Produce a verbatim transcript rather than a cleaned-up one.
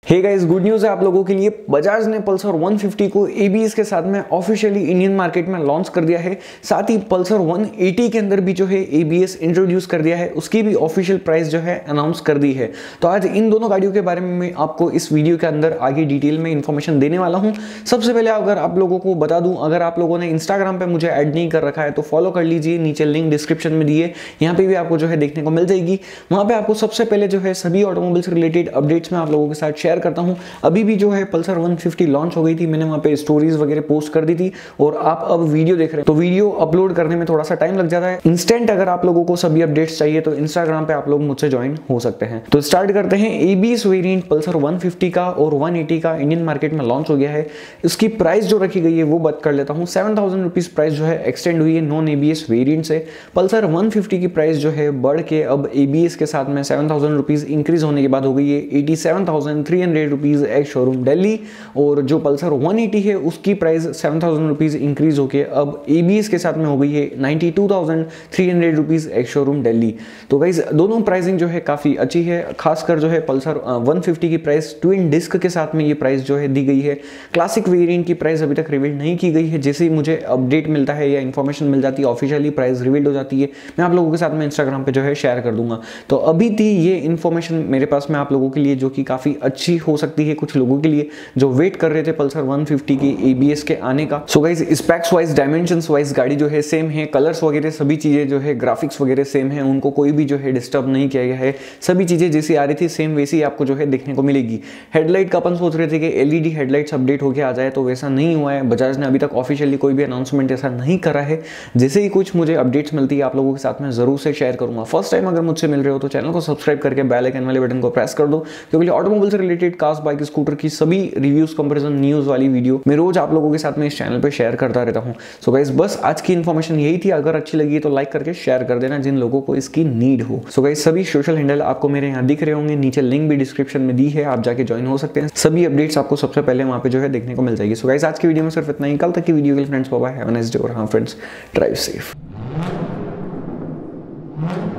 Hey guys, good news है आप लोगों के लिए। बजाज ने पल्सर वन फिफ्टी को एबीएस के साथ में ऑफिशियली इंडियन मार्केट में लॉन्च कर दिया है। साथ ही पल्सर वन एटी के अंदर भी जो है एबीएस इंट्रोड्यूस कर दिया है, उसकी भी ऑफिशियल प्राइस जो है अनाउंस कर दी है। तो आज इन दोनों गाड़ियों के बारे में मैं आपको इस वीडियो के अंदर आगे डिटेल में इंफॉर्मेशन देने वाला हूँ। सबसे पहले अगर आप लोगों को बता दूँ, अगर आप लोगों ने इंस्टाग्राम पर मुझे ऐड नहीं कर रखा है तो फॉलो कर लीजिए, नीचे लिंक डिस्क्रिप्शन में दिए, यहाँ पे भी आपको जो है देखने को मिल जाएगी। वहाँ पे आपको सबसे पहले जो है सभी ऑटोमोबाइल से रिलेटेड अपडेट्स मैं आप लोगों के साथ शेयर करता हूँ। अभी भी जो है पल्सर वन फिफ्टी लॉन्च हो गई थी, मैंने वहां पे स्टोरीज वगैरह पोस्ट कर दी थी और आप अब वीडियो देख रहे हैं तो वीडियो अपलोड करने में थोड़ा सा टाइम लग जाता है। इंस्टेंट अगर आप लोगों को सभी अपडेट्स चाहिए तो इंस्टाग्राम पे आप लोग मुझसे ज्वाइन हो सकते हैं। तो स्टार्ट करते हैं। ABS variant Pulsar one fifty का और वन एटी का इंडियन मार्केट में लॉन्च हो गया है। इसकी प्राइस जो रखी गई है वो बात कर लेता हूँ। सेवन थाउजेंड रुपीज प्राइस जो है एक्सटेंड हुई है नॉन एबीएस वेरिएंट से। पल्सर वन फिफ्टी की प्राइस जो है बढ़ के अब एबीएस के साथ में सेवन थाउजेंड रुपीज इंक्रीज होने के बाद हो गई है eighty seven thousand three hundred rupees ex showroom Delhi. और जो पल्सर वन एटी है उसकी price seven thousand rupees increase होके अब एबीएस के साथ में हो गई है ninety two thousand three hundred rupees ex showroom Delhi. तो गाइस दोनों प्राइसिंग जो है काफी अच्छी है। खासकर जो है पल्सर वन फिफ्टी की प्राइस ट्विन डिस्क के साथ में ये प्राइस जो है दी गई है। क्लासिक वेरिएंट की प्राइस अभी तक रिवील नहीं की गई है। जैसे ही मुझे अपडेट मिलता है या इन्फॉर्मेशन मिल जाती है, ऑफिशियली प्राइस रिवील्ड हो जाती है, मैं आप लोगों के साथ में इंस्टाग्राम पे जो है शेयर कर दूंगा। तो अभी थी ये इन्फॉर्मेशन मेरे पास में आप लोगों के लिए, जो कि काफी अच्छी हो सकती है कुछ लोगों के लिए जो वेट कर रहे थे पल्सर वन फिफ्टी की एबीएस के आने का। So guys specs wise, dimensions wise गाड़ी जो है सेम है, कलर्स वगैरह सभी चीजें जो है, ग्राफिक्स वगैरह सेम है, उनको कोई भी जो है डिस्टर्ब नहीं किया गया है। सभी चीजें जैसी आ रही थी सेम वैसी आपको जो है देखने को मिलेगी। हेडलाइट का अपन सोच रहे थे कि एलईडी हेडलाइट्स अपडेट होकर आ जाए, तो वैसा नहीं हुआ है। बजाज ने अभी तक ऑफिशियली कोई भी अनाउंसमेंट ऐसा नहीं करा है। जैसे ही कुछ मुझे अपडेट्स मिलती है आप लोगों के साथ में जरूर से शेयर करूंगा। फर्स्ट टाइम अगर मुझसे मिल रहे हो तो चैनल को सब्सक्राइब करके बेल आइकन वाले बटन को प्रेस कर दो, क्योंकि ऑटोमोबाइल से रिलेटेड कार्स, बाइक, स्कूटर की सभी रिव्यूज, कंपैरिजन, न्यूज वाली वीडियो मैं रोज आप लोगों के साथ में इस चैनल पे शेयर करता रहता हूं। सो गाइस बस आज की इन्फॉर्मेशन यही थी। अगर अच्छी लगी तो लाइक करके शेयर कर देना जिन लोगों को इसकी नीड हो। सो गाइस सभी सोशल हैंडल आपको मेरे यहाँ दिख रहे होंगे, नीचे लिंक भी डिस्क्रिप्शन में दी है, आप जाके ज्वाइन हो सकते हैं। सभी अपडेट्स आपको सबसे पहले वहां पे जो है देखने को मिल जाएगी। सो गाइस आज की वीडियो में सिर्फ इतना ही। कल तक की वीडियो के लिए friends bye bye, have a nice day और हां फ्रेंड्स ड्राइव सेफ।